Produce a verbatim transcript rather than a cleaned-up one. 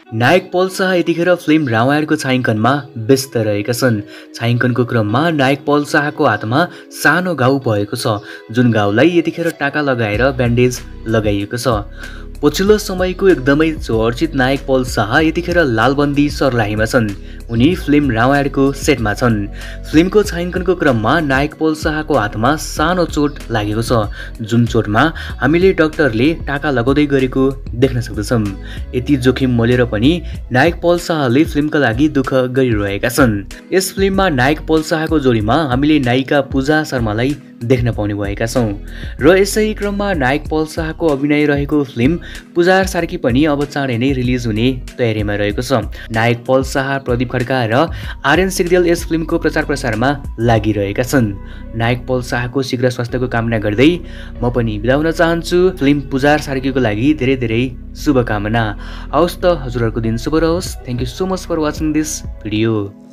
नायक पल शाह यतिखेर फिल्म रामायणको छायाङ्कनमा व्यस्त रहेका छन्। छायाङ्कनको क्रममा नायक पल शाहको हातमा सानो घाउ भएको छ, जुन घाउलाई यतिखेर टाका लगाएर ब्यान्डेज लगाइएको छ। पछिल्लो समयको एकदमै चर्चित नायक पल शाह यतिखेर लालबन्दी सर्लाहीमा छन्। उनी फिल्म रामायणको सेटमा छन्। फिल्मको छायाङ्कनको क्रममा नायक पल शाहको हातमा सानो चोट लागेको छ, जुन चोटमा हामीले डाक्टरले टाका लगाउँदै गरेको देख्न सक्दछौँ। यति जोखिम मोलेर पनि नायक पल शाहले फिल्मका लागि दुःख गरिरहेका छन्। यस फिल्ममा नायक पल शाहको जोडीमा हामीले नायिका पूजा शर्मालाई देख्न पाउने भएका छौँ र यसै क्रममा नायक पल शाहको अभिनय रहेको फिल्म पुजार सार्की पनि अब चाँडै नै रिलिज हुने तयारीमा रहेको छ। नायक पल शाह, प्रदीप खड्का र आर्यन सिग्देल यस फिल्मको प्रचार प्रसारमा लागिरहेका छन्। नायक पल शाहको शीघ्र स्वास्थ्यको कामना गर्दै म पनि बिदा हुन चाहन्छु। फिल्म पुजार सार्कीको लागि धेरै धेरै शुभकामना। हवस् त, हजुरहरूको दिन शुभ रहोस्। Thank you so much for watching this video.